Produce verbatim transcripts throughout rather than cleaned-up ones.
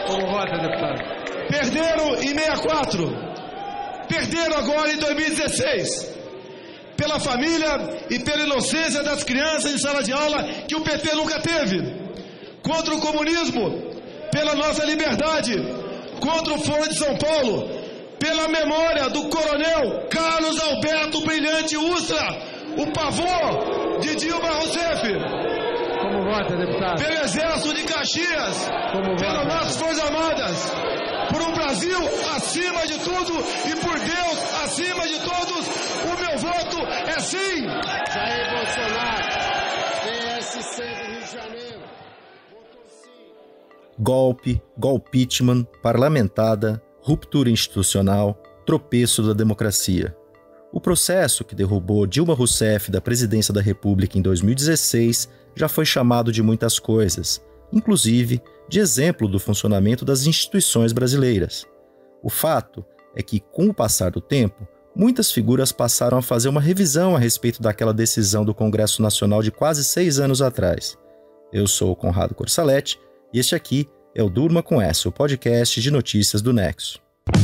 Como vota, deputado? Perderam em sessenta e quatro. Perderam agora em dois mil e dezesseis. Pela família e pela inocência das crianças em sala de aula que o P T nunca teve. Contra o comunismo, pela nossa liberdade. Contra o Foro de São Paulo, pela memória do coronel Carlos Alberto Brilhante Ustra, o pavor de Dilma Rousseff. Como vota, deputado? Pelo Exército de Caxias, Como pelas vota? nossas Forças Armadas, por um Brasil acima de tudo e por Deus acima de todos, o meu voto é sim. Jair Bolsonaro, P S C do Rio de Janeiro. Votou sim. Golpe, golpeachment, parlamentada, ruptura institucional, tropeço da democracia. O processo que derrubou Dilma Rousseff da presidência da República em dois mil e dezesseis já foi chamado de muitas coisas, inclusive de exemplo do funcionamento das instituições brasileiras. O fato é que, com o passar do tempo, muitas figuras passaram a fazer uma revisão a respeito daquela decisão do Congresso Nacional de quase seis anos atrás. Eu sou o Conrado Corsalete e este aqui é o Durma com Essa, o podcast de notícias do Nexo.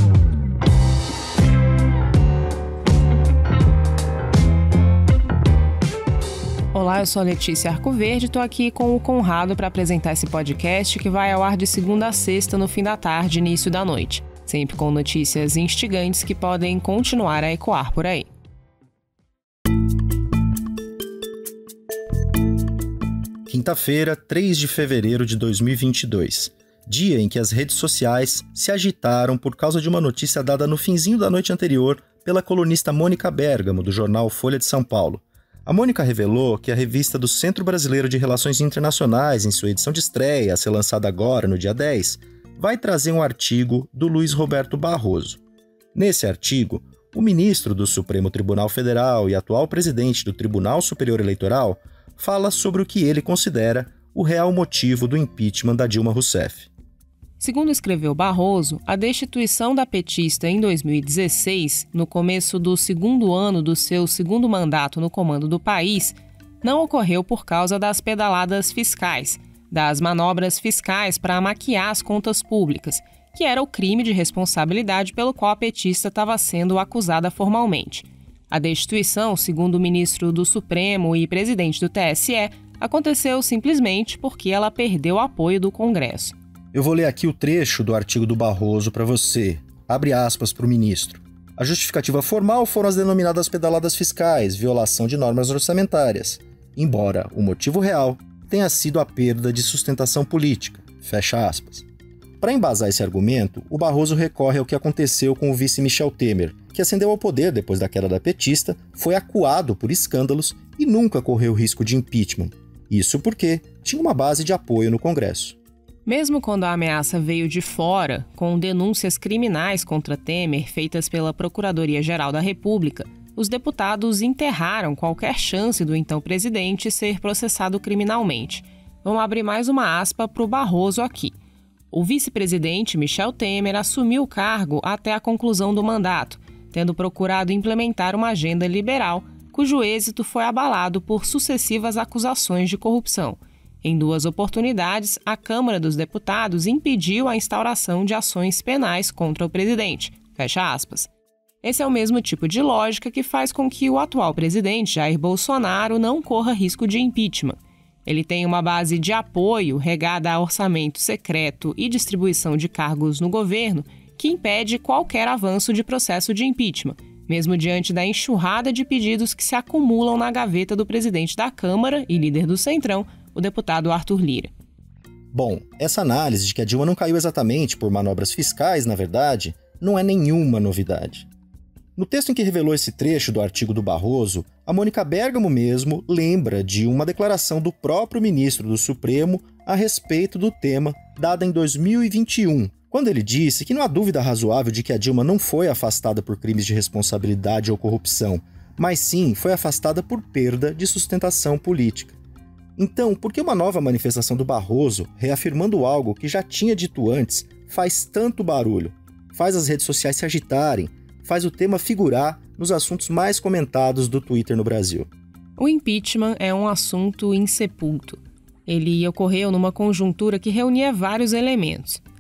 Olá, eu sou a Letícia Arcoverde e estou aqui com o Conrado para apresentar esse podcast que vai ao ar de segunda a sexta no fim da tarde e início da noite, sempre com notícias instigantes que podem continuar a ecoar por aí. Quinta-feira, três de fevereiro de dois mil e vinte e dois, dia em que as redes sociais se agitaram por causa de uma notícia dada no finzinho da noite anterior pela colunista Mônica Bergamo, do jornal Folha de São Paulo. A Mônica revelou que a revista do Centro Brasileiro de Relações Internacionais, em sua edição de estreia, a ser lançada agora, no dia dez, vai trazer um artigo do Luiz Roberto Barroso. Nesse artigo, o ministro do Supremo Tribunal Federal e atual presidente do Tribunal Superior Eleitoral fala sobre o que ele considera o real motivo do impeachment da Dilma Rousseff. Segundo escreveu Barroso, a destituição da petista em dois mil e dezesseis, no começo do segundo ano do seu segundo mandato no comando do país, não ocorreu por causa das pedaladas fiscais, das manobras fiscais para maquiar as contas públicas, que era o crime de responsabilidade pelo qual a petista estava sendo acusada formalmente. A destituição, segundo o ministro do Supremo e presidente do T S E, aconteceu simplesmente porque ela perdeu o apoio do Congresso. Eu vou ler aqui o trecho do artigo do Barroso para você. Abre aspas para o ministro. A justificativa formal foram as denominadas pedaladas fiscais, violação de normas orçamentárias, embora o motivo real tenha sido a perda de sustentação política. Fecha aspas. Para embasar esse argumento, o Barroso recorre ao que aconteceu com o vice Michel Temer, que ascendeu ao poder depois da queda da petista, foi acuado por escândalos e nunca correu risco de impeachment. Isso porque tinha uma base de apoio no Congresso. Mesmo quando a ameaça veio de fora, com denúncias criminais contra Temer feitas pela Procuradoria-Geral da República, os deputados enterraram qualquer chance do então presidente ser processado criminalmente. Vamos abrir mais uma aspa para o Barroso aqui. O vice-presidente Michel Temer assumiu o cargo até a conclusão do mandato, tendo procurado implementar uma agenda liberal, cujo êxito foi abalado por sucessivas acusações de corrupção. Em duas oportunidades, a Câmara dos Deputados impediu a instauração de ações penais contra o presidente. Fecha aspas. Esse é o mesmo tipo de lógica que faz com que o atual presidente, Jair Bolsonaro, não corra risco de impeachment. Ele tem uma base de apoio regada a orçamento secreto e distribuição de cargos no governo que impede qualquer avanço de processo de impeachment, mesmo diante da enxurrada de pedidos que se acumulam na gaveta do presidente da Câmara e líder do Centrão, o deputado Arthur Lira. Bom, essa análise de que a Dilma não caiu exatamente por manobras fiscais, na verdade, não é nenhuma novidade. No texto em que revelou esse trecho do artigo do Barroso, a Mônica Bergamo mesmo lembra de uma declaração do próprio ministro do Supremo a respeito do tema, dada em dois mil e vinte e um, quando ele disse que não há dúvida razoável de que a Dilma não foi afastada por crimes de responsabilidade ou corrupção, mas sim foi afastada por perda de sustentação política. Então, por que uma nova manifestação do Barroso, reafirmando algo que já tinha dito antes, faz tanto barulho? Faz as redes sociais se agitarem, faz o tema figurar nos assuntos mais comentados do Twitter no Brasil. O impeachment é um assunto insepulto. Ele ocorreu numa conjuntura que reunia vários elementos.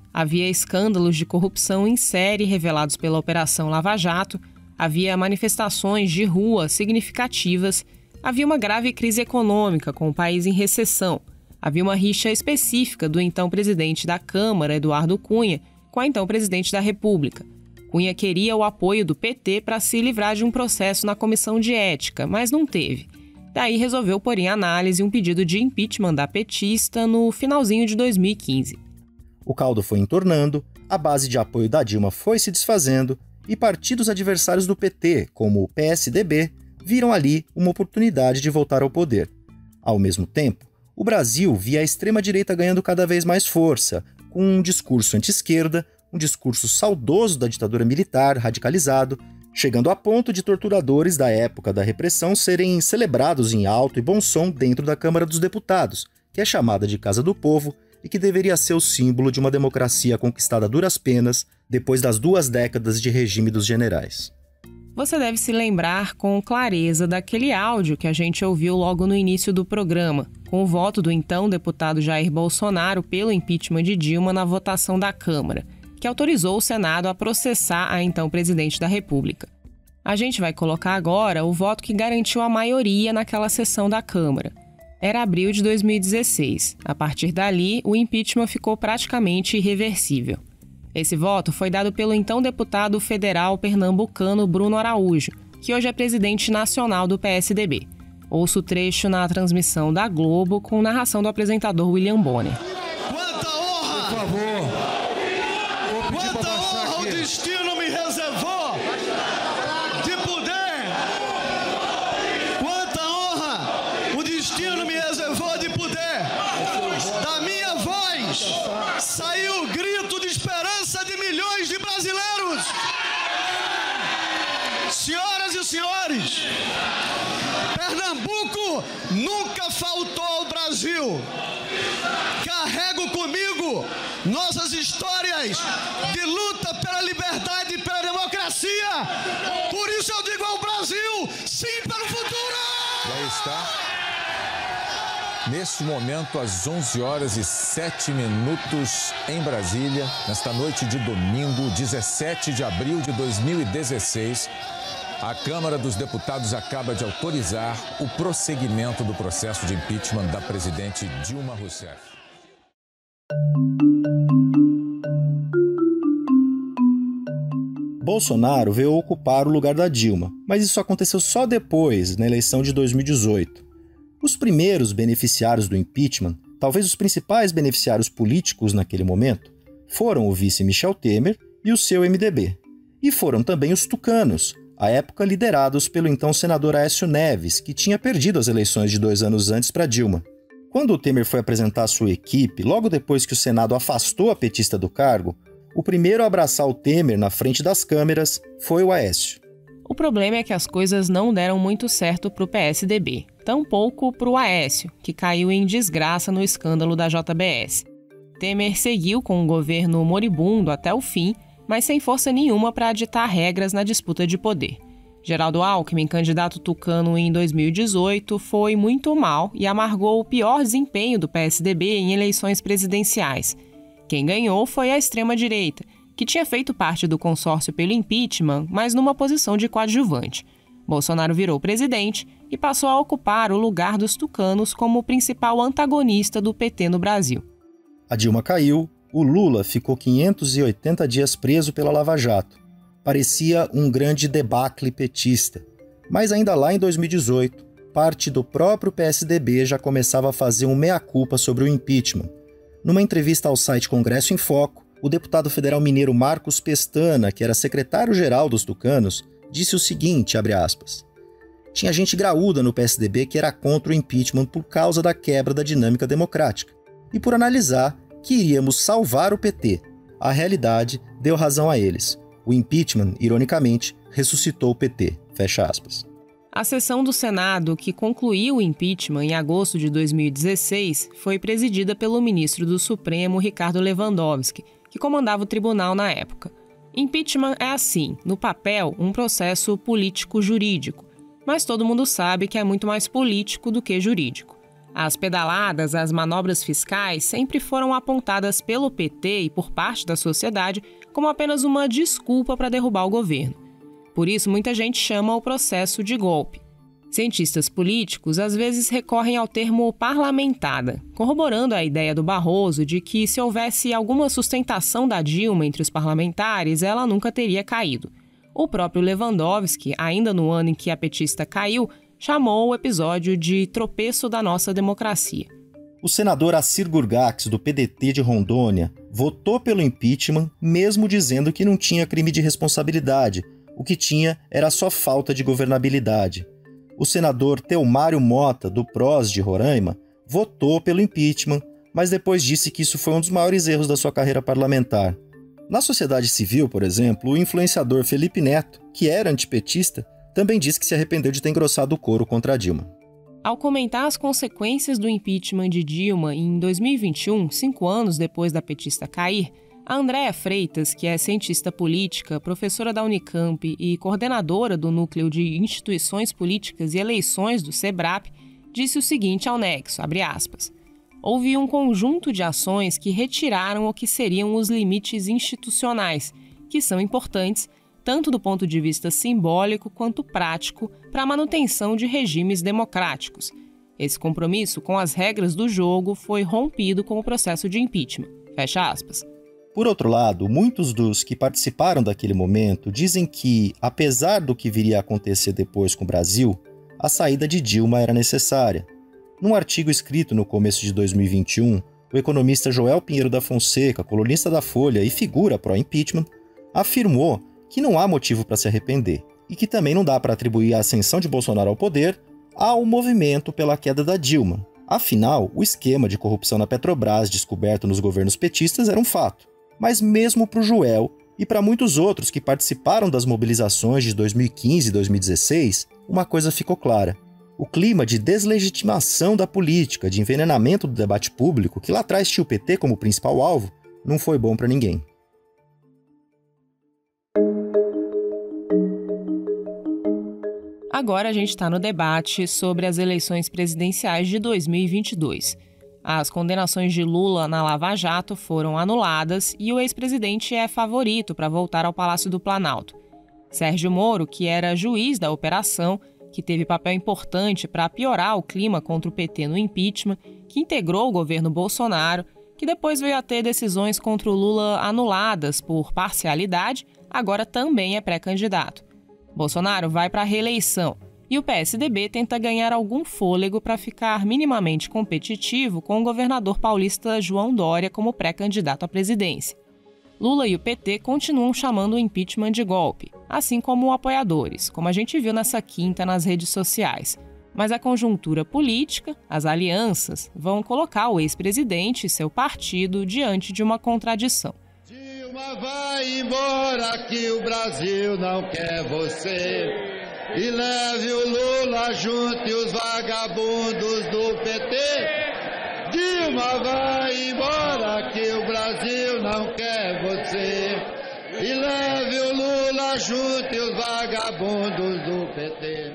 Havia escândalos de corrupção em série revelados pela Operação Lava Jato, havia manifestações de rua significativas, havia uma grave crise econômica com o país em recessão, havia uma rixa específica do então presidente da Câmara, Eduardo Cunha, com a então presidente da República. Cunha queria o apoio do P T para se livrar de um processo na Comissão de Ética, mas não teve. Daí resolveu pôr em análise um pedido de impeachment da petista no finalzinho de dois mil e quinze. O caldo foi entornando, a base de apoio da Dilma foi se desfazendo e partidos adversários do P T, como o P S D B, viram ali uma oportunidade de voltar ao poder. Ao mesmo tempo, o Brasil via a extrema-direita ganhando cada vez mais força, com um discurso anti-esquerda, um discurso saudoso da ditadura militar, radicalizado, chegando a ponto de torturadores da época da repressão serem celebrados em alto e bom som dentro da Câmara dos Deputados, que é chamada de Casa do Povo e que deveria ser o símbolo de uma democracia conquistada a duras penas depois das duas décadas de regime dos generais. Você deve se lembrar com clareza daquele áudio que a gente ouviu logo no início do programa, com o voto do então deputado Jair Bolsonaro pelo impeachment de Dilma na votação da Câmara, que autorizou o Senado a processar a então presidente da República. A gente vai colocar agora o voto que garantiu a maioria naquela sessão da Câmara. Era abril de dois mil e dezesseis. A partir dali, o impeachment ficou praticamente irreversível. Esse voto foi dado pelo então deputado federal pernambucano Bruno Araújo, que hoje é presidente nacional do P S D B. Ouça o trecho na transmissão da Globo com narração do apresentador William Bonner. Quanta honra! Por favor. Vou pedir Quanta pra baixar honra o aqui. destino me reservou de poder! Quanta honra o destino me reservou de poder! Da minha voz saiu o grito de esperança de milhões de brasileiros! Senhoras e senhores, Pernambuco nunca faltou ao Brasil. Carrego comigo nossas histórias de luta pela liberdade e pela democracia. Por isso eu digo ao Brasil, sim pelo futuro! Já está. Neste momento, às onze horas e sete minutos em Brasília, nesta noite de domingo, dezessete de abril de dois mil e dezesseis, a Câmara dos Deputados acaba de autorizar o prosseguimento do processo de impeachment da presidente Dilma Rousseff. Bolsonaro veio ocupar o lugar da Dilma, mas isso aconteceu só depois, na eleição de dois mil e dezoito. Os primeiros beneficiários do impeachment, talvez os principais beneficiários políticos naquele momento, foram o vice Michel Temer e o seu M D B. E foram também os tucanos, à época liderados pelo então senador Aécio Neves, que tinha perdido as eleições de dois anos antes para Dilma. Quando o Temer foi apresentar sua equipe, logo depois que o Senado afastou a petista do cargo, o primeiro a abraçar o Temer na frente das câmeras foi o Aécio. O problema é que as coisas não deram muito certo para o P S D B, tampouco para o Aécio, que caiu em desgraça no escândalo da J B S. Temer seguiu com o governo moribundo até o fim, mas sem força nenhuma para ditar regras na disputa de poder. Geraldo Alckmin, candidato tucano em dois mil e dezoito, foi muito mal e amargou o pior desempenho do P S D B em eleições presidenciais. Quem ganhou foi a extrema-direita, que tinha feito parte do consórcio pelo impeachment, mas numa posição de coadjuvante. Bolsonaro virou presidente e passou a ocupar o lugar dos tucanos como o principal antagonista do P T no Brasil. A Dilma caiu, o Lula ficou quinhentos e oitenta dias preso pela Lava Jato. Parecia um grande debacle petista. Mas ainda lá em dois mil e dezoito, parte do próprio P S D B já começava a fazer um meia-culpa sobre o impeachment. Numa entrevista ao site Congresso em Foco, o deputado federal mineiro Marcos Pestana, que era secretário-geral dos tucanos, disse o seguinte, abre aspas, tinha gente graúda no P S D B que era contra o impeachment por causa da quebra da dinâmica democrática e por analisar que iríamos salvar o P T. A realidade deu razão a eles. O impeachment, ironicamente, ressuscitou o P T. Fecha aspas. A sessão do Senado, que concluiu o impeachment em agosto de dois mil e dezesseis, foi presidida pelo ministro do Supremo, Ricardo Lewandowski, que comandava o tribunal na época. Impeachment é assim, no papel, um processo político-jurídico, mas todo mundo sabe que é muito mais político do que jurídico. As pedaladas, as manobras fiscais sempre foram apontadas pelo P T e por parte da sociedade como apenas uma desculpa para derrubar o governo. Por isso, muita gente chama o processo de golpe. Cientistas políticos às vezes recorrem ao termo parlamentada, corroborando a ideia do Barroso de que se houvesse alguma sustentação da Dilma entre os parlamentares, ela nunca teria caído. O próprio Lewandowski, ainda no ano em que a petista caiu, chamou o episódio de tropeço da nossa democracia. O senador Assir Gurgax, do P D T de Rondônia, votou pelo impeachment, mesmo dizendo que não tinha crime de responsabilidade. O que tinha era só falta de governabilidade. O senador Teomário Mota, do P R O S de Roraima, votou pelo impeachment, mas depois disse que isso foi um dos maiores erros da sua carreira parlamentar. Na sociedade civil, por exemplo, o influenciador Felipe Neto, que era antipetista, também disse que se arrependeu de ter engrossado o couro contra a Dilma. Ao comentar as consequências do impeachment de Dilma em dois mil e vinte e um, cinco anos depois da petista cair, a Andréa Freitas, que é cientista política, professora da Unicamp e coordenadora do Núcleo de Instituições Políticas e Eleições do SEBRAP, disse o seguinte ao Nexo, abre aspas, houve um conjunto de ações que retiraram o que seriam os limites institucionais, que são importantes, tanto do ponto de vista simbólico quanto prático, para a manutenção de regimes democráticos. Esse compromisso com as regras do jogo foi rompido com o processo de impeachment. Fecha aspas. Por outro lado, muitos dos que participaram daquele momento dizem que, apesar do que viria a acontecer depois com o Brasil, a saída de Dilma era necessária. Num artigo escrito no começo de dois mil e vinte e um, o economista Joel Pinheiro da Fonseca, colunista da Folha e figura pró-impeachment, afirmou que não há motivo para se arrepender e que também não dá para atribuir a ascensão de Bolsonaro ao poder ao movimento pela queda da Dilma. Afinal, o esquema de corrupção na Petrobras descoberto nos governos petistas era um fato. Mas mesmo para o Joel e para muitos outros que participaram das mobilizações de dois mil e quinze e dois mil e dezesseis, uma coisa ficou clara. O clima de deslegitimação da política, de envenenamento do debate público, que lá atrás tinha o P T como principal alvo, não foi bom para ninguém. Agora a gente está no debate sobre as eleições presidenciais de dois mil e vinte e dois. As condenações de Lula na Lava Jato foram anuladas e o ex-presidente é favorito para voltar ao Palácio do Planalto. Sérgio Moro, que era juiz da operação, que teve papel importante para piorar o clima contra o P T no impeachment, que integrou o governo Bolsonaro, que depois veio a ter decisões contra o Lula anuladas por parcialidade, agora também é pré-candidato. Bolsonaro vai para a reeleição e o P S D B tenta ganhar algum fôlego para ficar minimamente competitivo com o governador paulista João Dória como pré-candidato à presidência. Lula e o P T continuam chamando o impeachment de golpe, assim como apoiadores, como a gente viu nessa quinta nas redes sociais. Mas a conjuntura política, as alianças, vão colocar o ex-presidente e seu partido diante de uma contradição. Dilma vai embora que o Brasil não quer você. E leve o Lula junto e os vagabundos do P T. Dilma vai embora que o Brasil não quer você. E leve o Lula junto e os vagabundos do P T.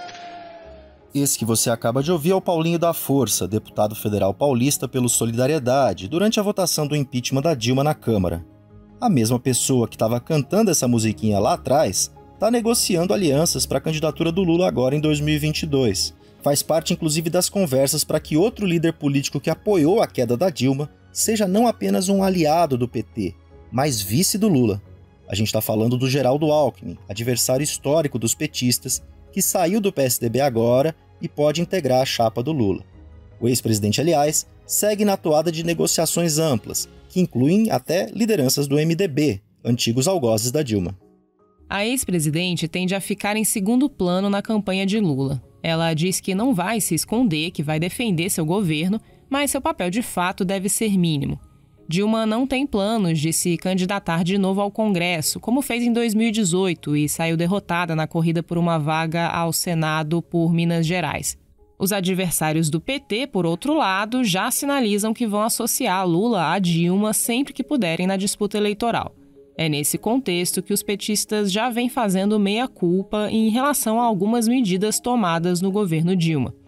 Esse que você acaba de ouvir é o Paulinho da Força, deputado federal paulista pelo Solidariedade, durante a votação do impeachment da Dilma na Câmara. A mesma pessoa que estava cantando essa musiquinha lá atrás está negociando alianças para a candidatura do Lula agora em dois mil e vinte e dois. Faz parte, inclusive, das conversas para que outro líder político que apoiou a queda da Dilma seja não apenas um aliado do P T, mas vice do Lula. A gente está falando do Geraldo Alckmin, adversário histórico dos petistas, que saiu do P S D B agora e pode integrar a chapa do Lula. O ex-presidente, aliás, segue na toada de negociações amplas, que incluem até lideranças do M D B, antigos algozes da Dilma. A ex-presidente tende a ficar em segundo plano na campanha de Lula. Ela diz que não vai se esconder, que vai defender seu governo, mas seu papel de fato deve ser mínimo. Dilma não tem planos de se candidatar de novo ao Congresso, como fez em dois mil e dezoito e saiu derrotada na corrida por uma vaga ao Senado por Minas Gerais. Os adversários do P T, por outro lado, já sinalizam que vão associar Lula a Dilma sempre que puderem na disputa eleitoral. É nesse contexto que os petistas já vêm fazendo meia-culpa em relação a algumas medidas tomadas no governo Dilma.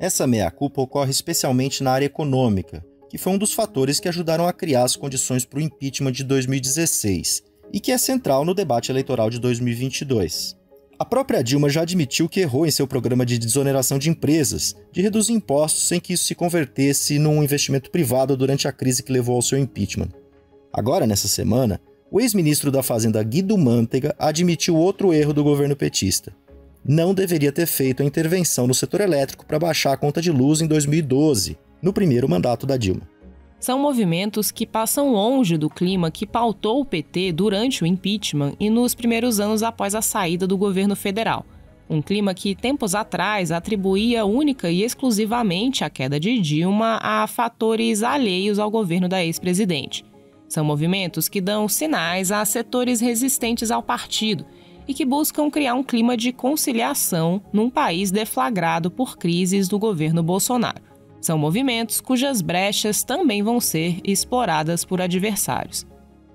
Essa meia-culpa ocorre especialmente na área econômica, que foi um dos fatores que ajudaram a criar as condições para o impeachment de dois mil e dezesseis, e que é central no debate eleitoral de dois mil e vinte e dois. A própria Dilma já admitiu que errou em seu programa de desoneração de empresas, de reduzir impostos sem que isso se convertesse num investimento privado durante a crise que levou ao seu impeachment. Agora, nessa semana, o ex-ministro da Fazenda Guido Mantega admitiu outro erro do governo petista. Não deveria ter feito a intervenção no setor elétrico para baixar a conta de luz em dois mil e doze, no primeiro mandato da Dilma. São movimentos que passam longe do clima que pautou o P T durante o impeachment e nos primeiros anos após a saída do governo federal. Um clima que, tempos atrás, atribuía única e exclusivamente a queda de Dilma a fatores alheios ao governo da ex-presidente. São movimentos que dão sinais a setores resistentes ao partido e que buscam criar um clima de conciliação num país deflagrado por crises do governo Bolsonaro. São movimentos cujas brechas também vão ser exploradas por adversários.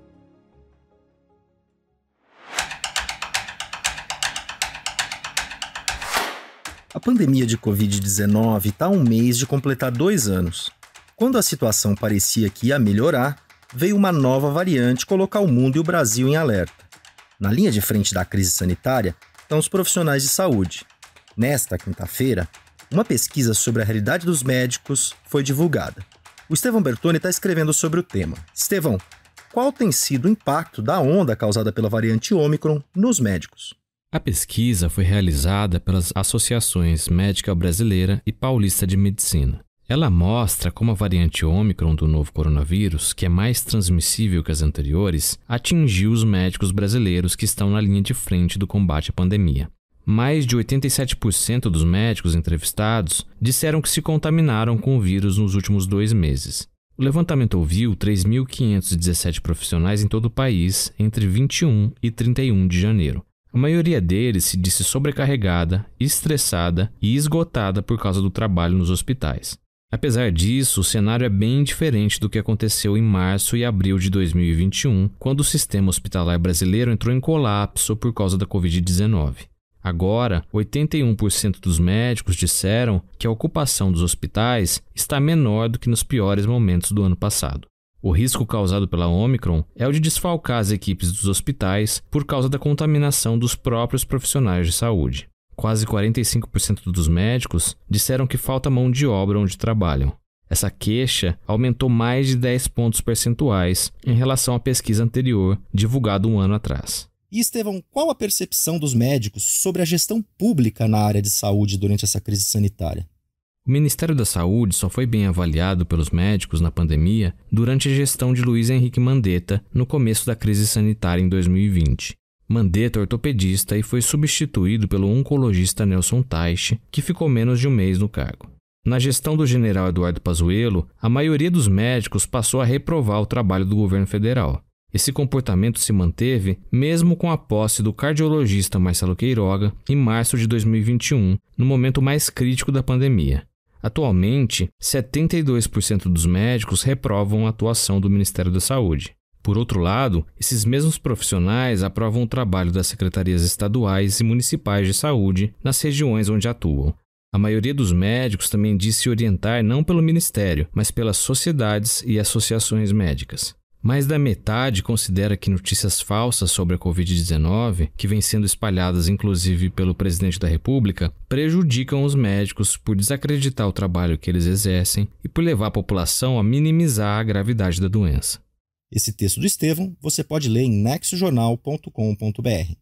A pandemia de covid dezenove está há um mês de completar dois anos. Quando a situação parecia que ia melhorar, veio uma nova variante colocar o mundo e o Brasil em alerta. Na linha de frente da crise sanitária estão os profissionais de saúde. Nesta quinta-feira, uma pesquisa sobre a realidade dos médicos foi divulgada. O Estevão Bertoni está escrevendo sobre o tema. Estevão, qual tem sido o impacto da onda causada pela variante Ômicron nos médicos? A pesquisa foi realizada pelas associações Médica Brasileira e Paulista de Medicina. Ela mostra como a variante Ômicron do novo coronavírus, que é mais transmissível que as anteriores, atingiu os médicos brasileiros que estão na linha de frente do combate à pandemia. Mais de oitenta e sete por cento dos médicos entrevistados disseram que se contaminaram com o vírus nos últimos dois meses. O levantamento ouviu três mil quinhentos e dezessete profissionais em todo o país entre vinte e um e trinta e um de janeiro. A maioria deles se disse sobrecarregada, estressada e esgotada por causa do trabalho nos hospitais. Apesar disso, o cenário é bem diferente do que aconteceu em março e abril de dois mil e vinte e um, quando o sistema hospitalar brasileiro entrou em colapso por causa da covid dezenove. Agora, oitenta e um por cento dos médicos disseram que a ocupação dos hospitais está menor do que nos piores momentos do ano passado. O risco causado pela Ômicron é o de desfalcar as equipes dos hospitais por causa da contaminação dos próprios profissionais de saúde. Quase quarenta e cinco por cento dos médicos disseram que falta mão de obra onde trabalham. Essa queixa aumentou mais de dez pontos percentuais em relação à pesquisa anterior, divulgada um ano atrás. E, Estevão, qual a percepção dos médicos sobre a gestão pública na área de saúde durante essa crise sanitária? O Ministério da Saúde só foi bem avaliado pelos médicos na pandemia durante a gestão de Luiz Henrique Mandetta no começo da crise sanitária em dois mil e vinte. Mandetta é ortopedista e foi substituído pelo oncologista Nelson Teich, que ficou menos de um mês no cargo. Na gestão do general Eduardo Pazuello, a maioria dos médicos passou a reprovar o trabalho do governo federal. Esse comportamento se manteve mesmo com a posse do cardiologista Marcelo Queiroga em março de dois mil e vinte e um, no momento mais crítico da pandemia. Atualmente, setenta e dois por cento dos médicos reprovam a atuação do Ministério da Saúde. Por outro lado, esses mesmos profissionais aprovam o trabalho das secretarias estaduais e municipais de saúde nas regiões onde atuam. A maioria dos médicos também diz se orientar não pelo Ministério, mas pelas sociedades e associações médicas. Mais da metade considera que notícias falsas sobre a covid dezenove, que vêm sendo espalhadas inclusive pelo presidente da República, prejudicam os médicos por desacreditar o trabalho que eles exercem e por levar a população a minimizar a gravidade da doença. Esse texto do Estevão você pode ler em nexo jornal ponto com ponto b r.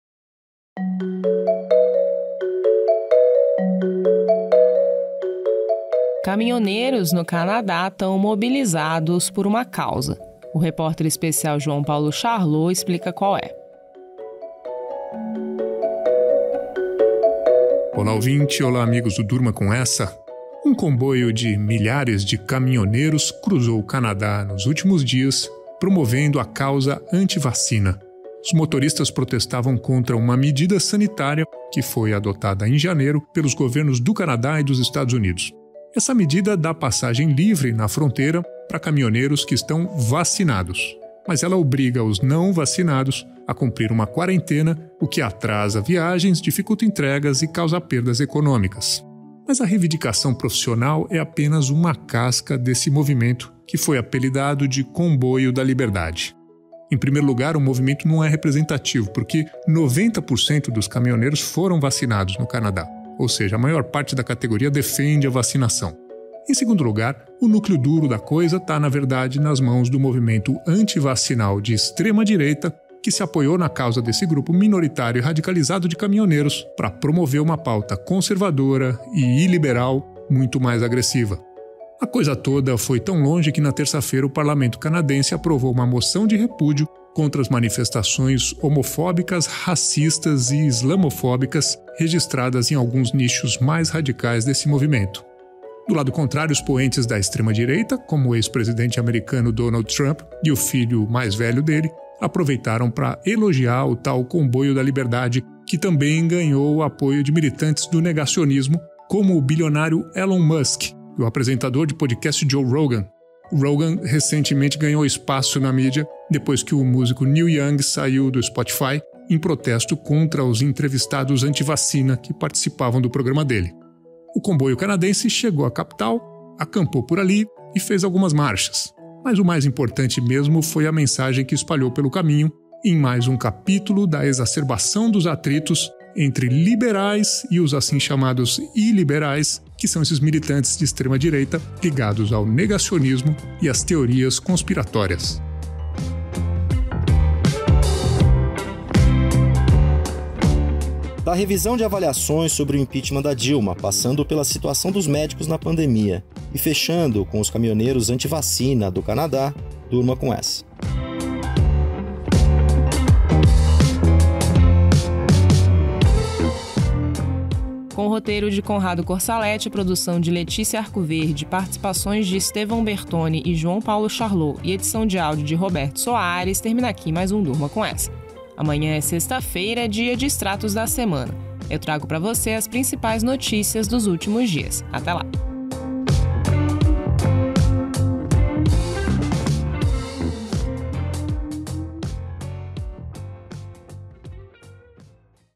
Caminhoneiros no Canadá estão mobilizados por uma causa. O repórter especial João Paulo Charlot explica qual é. Olá, ouvinte. Olá, amigos do Durma Com Essa. Um comboio de milhares de caminhoneiros cruzou o Canadá nos últimos dias, promovendo a causa anti-vacina. Os motoristas protestavam contra uma medida sanitária que foi adotada em janeiro pelos governos do Canadá e dos Estados Unidos. Essa medida dá passagem livre na fronteira para caminhoneiros que estão vacinados, mas ela obriga os não vacinados a cumprir uma quarentena, o que atrasa viagens, dificulta entregas e causa perdas econômicas. Mas a reivindicação profissional é apenas uma casca desse movimento que foi apelidado de Comboio da Liberdade. Em primeiro lugar, o movimento não é representativo, porque noventa por cento dos caminhoneiros foram vacinados no Canadá, ou seja, a maior parte da categoria defende a vacinação. Em segundo lugar, o núcleo duro da coisa está, na verdade, nas mãos do movimento antivacinal de extrema-direita, que se apoiou na causa desse grupo minoritário e radicalizado de caminhoneiros para promover uma pauta conservadora e iliberal muito mais agressiva. A coisa toda foi tão longe que na terça-feira o parlamento canadense aprovou uma moção de repúdio contra as manifestações homofóbicas, racistas e islamofóbicas registradas em alguns nichos mais radicais desse movimento. Do lado contrário, os poentes da extrema-direita, como o ex-presidente americano Donald Trump e o filho mais velho dele, aproveitaram para elogiar o tal Comboio da Liberdade, que também ganhou o apoio de militantes do negacionismo, como o bilionário Elon Musk e o apresentador de podcast Joe Rogan. O Rogan recentemente ganhou espaço na mídia depois que o músico Neil Young saiu do Spotify em protesto contra os entrevistados anti-vacina que participavam do programa dele. O comboio canadense chegou à capital, acampou por ali e fez algumas marchas. Mas o mais importante mesmo foi a mensagem que espalhou pelo caminho em mais um capítulo da exacerbação dos atritos entre liberais e os assim chamados iliberais, que são esses militantes de extrema-direita ligados ao negacionismo e às teorias conspiratórias. Da revisão de avaliações sobre o impeachment da Dilma, passando pela situação dos médicos na pandemia e fechando com os caminhoneiros anti-vacina do Canadá, durma com essa. Com o roteiro de Conrado Corsaletti, produção de Letícia Arcoverde, participações de Estevão Bertoni e João Paulo Charlot e edição de áudio de Roberto Soares, termina aqui mais um Durma com essa. Amanhã é sexta-feira, dia de extratos da semana. Eu trago para você as principais notícias dos últimos dias. Até lá!